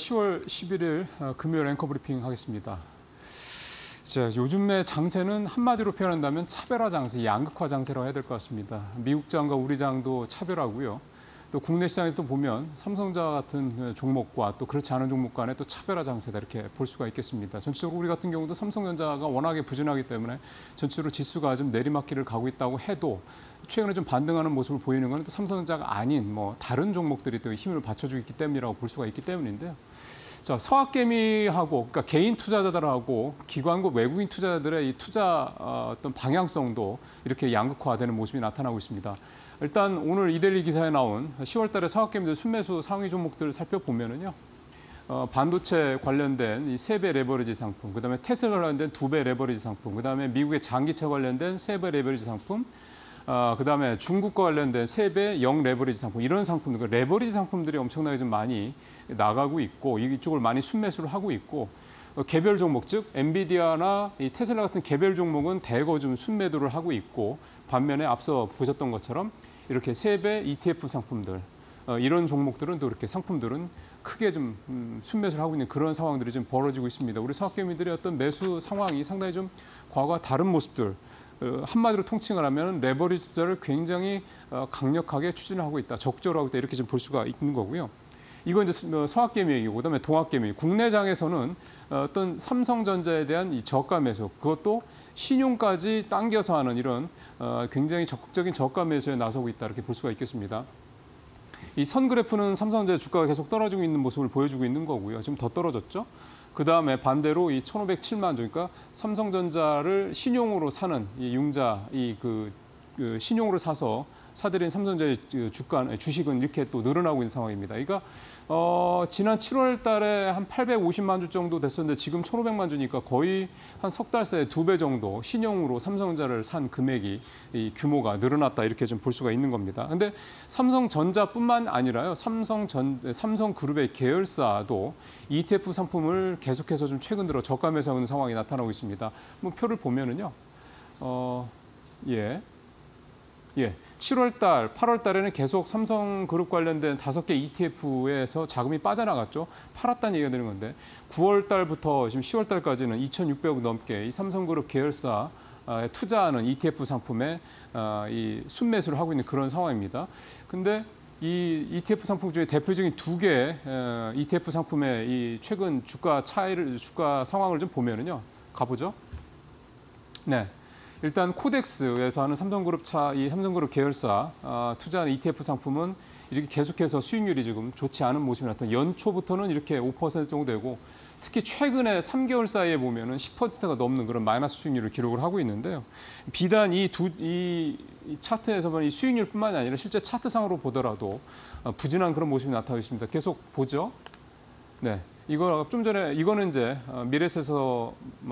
10월 11일 금요일 앵커 브리핑 하겠습니다. 자, 요즘의 장세는 한마디로 표현한다면 차별화 장세, 양극화 장세라고 해야 될 것 같습니다. 미국 장과 우리 장도 차별하고요. 또 국내 시장에서도 보면 삼성전자 같은 종목과 또 그렇지 않은 종목 간에 또 차별화 장세다 이렇게 볼 수가 있겠습니다. 전체적으로 우리 같은 경우도 삼성전자가 워낙에 부진하기 때문에 전체적으로 지수가 좀 내리막길을 가고 있다고 해도 최근에 좀 반등하는 모습을 보이는 건 또 삼성전자가 아닌 다른 종목들이 또 힘을 받쳐주고 있기 때문이라고 볼 수가 있기 때문인데요. 자, 서학개미하고 그러니까 개인 투자자들하고 기관과 외국인 투자자들의 이 투자 어떤 방향성도 이렇게 양극화되는 모습이 나타나고 있습니다. 일단 오늘 이데일리 기사에 나온 10월 달에 서학개미들 순매수 상위 종목들을 살펴보면은요. 반도체 관련된 이 3배 레버리지 상품, 그다음에 테슬라 관련된 2배 레버리지 상품, 그다음에 미국의 장기차 관련된 3배 레버리지 상품, 그다음에 중국과 관련된 3배 0 레버리지 상품, 이런 상품들, 레버리지 상품들이 엄청나게 좀 많이 나가고 있고 이쪽을 많이 순매수를 하고 있고 개별 종목, 즉 엔비디아나 이 테슬라 같은 개별 종목은 대거 좀 순매도를 하고 있고 반면에 앞서 보셨던 것처럼 이렇게 3배 ETF 상품들, 이런 종목들은 또 이렇게 상품들은 크게 좀 순매수를 하고 있는 그런 상황들이 좀 벌어지고 있습니다. 우리 서학개미들의 어떤 매수 상황이 상당히 좀 과거와 다른 모습들, 한마디로 통칭을 하면 레버리지 투자를 굉장히 강력하게 추진하고 있다, 적절하고 있다 이렇게 좀 볼 수가 있는 거고요. 이건 이제 서학개미 얘기고, 그다음에 동학개미. 국내장에서는 어떤 삼성전자에 대한 이 저가 매수, 그것도 신용까지 당겨서 하는 이런 굉장히 적극적인 저가 매수에 나서고 있다 이렇게 볼 수가 있겠습니다. 이 선 그래프는 삼성전자 주가가 계속 떨어지고 있는 모습을 보여주고 있는 거고요. 지금 더 떨어졌죠. 그다음에 반대로 이 1,507만 주, 그러니까 삼성전자를 신용으로 사는 이 융자, 그 신용으로 사서 사들인 삼성전자의 주식은 이렇게 또 늘어나고 있는 상황입니다. 그러니까 지난 7월 달에 한 850만 주 정도 됐었는데 지금 1,500만 주니까 거의 한 석 달 새에 2배 정도 신용으로 삼성전자를 산 금액이 이 규모가 늘어났다 이렇게 좀 볼 수가 있는 겁니다. 근데 삼성전자뿐만 아니라요. 삼성그룹의 계열사도 ETF 상품을 계속해서 좀 최근 들어 저가 매수하고 있는 상황이 나타나고 있습니다. 표를 보면은요. 예, 7월 달, 8월 달에는 계속 삼성그룹 관련된 5개 ETF에서 자금이 빠져나갔죠. 팔았다는 얘기가 되는 건데 9월 달부터 지금 10월 달까지는 2,600억 넘게 이 삼성그룹 계열사 투자하는 ETF 상품에 이 순매수를 하고 있는 그런 상황입니다. 근데 이 ETF 상품 중에 대표적인 2개 ETF 상품의 이 최근 주가 상황을 좀 보면은요. 가보죠. 네. 일단 코덱스에서 하는 이 삼성그룹 계열사 투자하는 ETF 상품은 이렇게 계속해서 수익률이 지금 좋지 않은 모습이 나타나. 연초부터는 이렇게 5% 정도 되고 특히 최근에 3개월 사이에 보면은 10%가 넘는 그런 마이너스 수익률을 기록을 하고 있는데요. 비단 이 차트에서 보는 이 수익률뿐만이 아니라 실제 차트상으로 보더라도 부진한 그런 모습이 나타나고 있습니다. 계속 보죠. 네. 이거 좀 전에 이거는 이제 미래에셋에서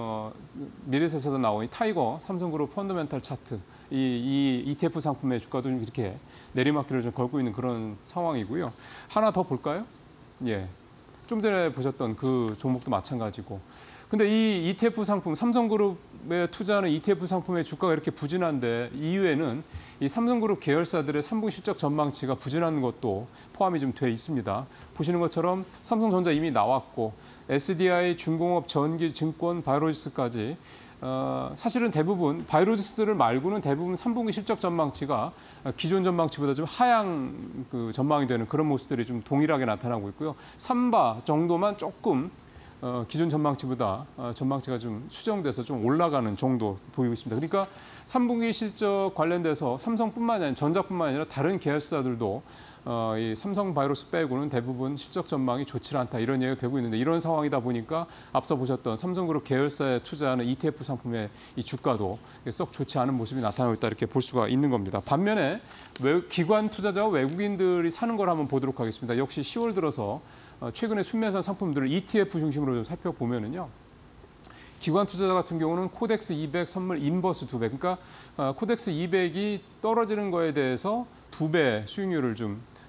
나온 타이거 삼성그룹 펀더멘탈 차트, 이 ETF 상품의 주가도 좀 이렇게 내리막길을 좀 걸고 있는 그런 상황이고요. 하나 더 볼까요? 예, 좀 전에 보셨던 그 종목도 마찬가지고. 근데 이 ETF 상품, 삼성그룹에 투자하는 ETF 상품의 주가가 이렇게 부진한데 이유에는 이 삼성그룹 계열사들의 3분기 실적 전망치가 부진한 것도 포함이 좀 돼 있습니다. 보시는 것처럼 삼성전자 이미 나왔고 SDI, 중공업, 전기, 증권, 바이오로직스까지 사실은 대부분 바이오로직스를 말고는 대부분 3분기 실적 전망치가 기존 전망치보다 좀 하향 전망이 되는 그런 모습들이 좀 동일하게 나타나고 있고요. 삼바 정도만 조금 기존 전망치보다 전망치가 좀 수정돼서 좀 올라가는 정도 보이고 있습니다. 그러니까 3분기 실적 관련돼서 삼성뿐만 아니라 전자뿐만 아니라 다른 계열사들도 이 삼성바이오로스 빼고는 대부분 실적 전망이 좋지 않다 이런 얘기가 되고 있는데 이런 상황이다 보니까 앞서 보셨던 삼성그룹 계열사에 투자하는 ETF 상품의 이 주가도 썩 좋지 않은 모습이 나타나고 있다 이렇게 볼 수가 있는 겁니다. 반면에 기관 투자자와 외국인들이 사는 걸 한번 보도록 하겠습니다. 역시 10월 들어서 최근에 순매수한 상품들을 ETF 중심으로 좀 살펴보면은요. 기관 투자자 같은 경우는 코덱스 200 선물 인버스 2배. 그러니까 코덱스 200이 떨어지는 거에 대해서 2배 수익률을 좀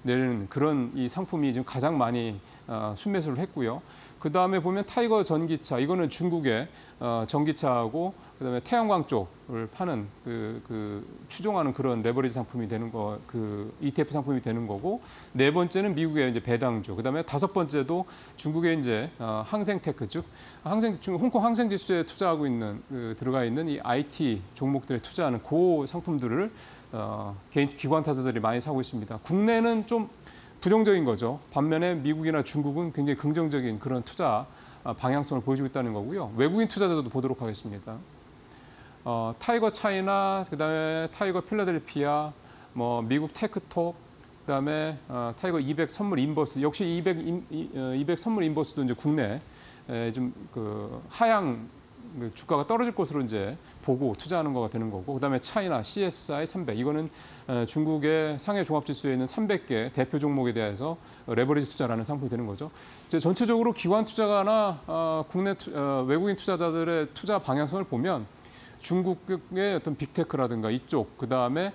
내리는 그런 이 상품이 지금 가장 많이 순매수를 했고요. 그 다음에 보면 타이거 전기차, 이거는 중국의 전기차하고 그다음에 태양광 쪽을 파는 추종하는 그런 레버리지 상품이 되는 거, ETF 상품이 되는 거고, 네 번째는 미국의 이제 배당주, 그다음에 다섯 번째도 중국의 이제 항생테크, 즉 홍콩 항생지수에 투자하고 있는 들어가 있는 이 IT 종목들에 투자하는 그 상품들을 개인 기관 타자들이 많이 사고 있습니다. 국내는 좀 부정적인 거죠. 반면에 미국이나 중국은 굉장히 긍정적인 그런 투자 방향성을 보여주고 있다는 거고요. 외국인 투자자들도 보도록 하겠습니다. 타이거 차이나, 그다음에 타이거 필라델피아, 뭐 미국 테크톱, 그다음에 타이거 200 선물 인버스, 역시 200 선물 인버스도 이제 국내 좀 하향 주가가 떨어질 것으로 이제 보고 투자하는 거가 되는 거고, 그다음에 차이나 CSI 300, 이거는 중국의 상해 종합지수에 있는 300개 대표 종목에 대해서 레버리지 투자라는 상품이 되는 거죠. 이제 전체적으로 기관 투자가나 국내 외국인 투자자들의 투자 방향성을 보면 중국의 어떤 빅테크라든가 이쪽, 그다음에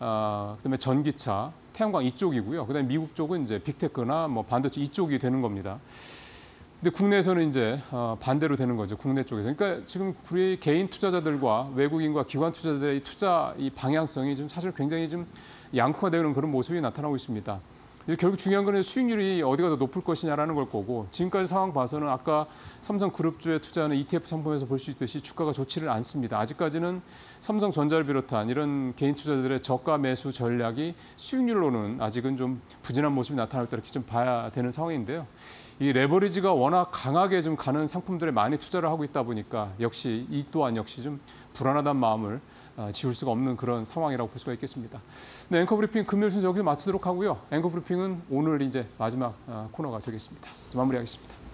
전기차, 태양광 이쪽이고요. 그다음에 미국 쪽은 이제 빅테크나 뭐 반도체 이쪽이 되는 겁니다. 근데 국내에서는 이제 반대로 되는 거죠. 국내 쪽에서. 그러니까 지금 우리 개인 투자자들과 외국인과 기관 투자자들의 투자 이 방향성이 지금 사실 굉장히 좀 양극화되는 그런 모습이 나타나고 있습니다. 결국 중요한 거는 수익률이 어디가 더 높을 것이냐라는 걸 거고, 지금까지 상황 봐서는 아까 삼성그룹주에 투자하는 ETF 상품에서 볼 수 있듯이 주가가 좋지를 않습니다. 아직까지는 삼성전자를 비롯한 이런 개인 투자자들의 저가 매수 전략이 수익률로는 아직은 좀 부진한 모습이 나타날 때 이렇게 좀 봐야 되는 상황인데요. 이 레버리지가 워낙 강하게 좀 가는 상품들에 많이 투자를 하고 있다 보니까 역시 이 또한 역시 좀 불안하다는 마음을 지울 수가 없는 그런 상황이라고 볼 수가 있겠습니다. 네, 앵커 브리핑 금요일 순서 여기서 마치도록 하고요. 앵커 브리핑은 오늘 이제 마지막 코너가 되겠습니다. 마무리하겠습니다.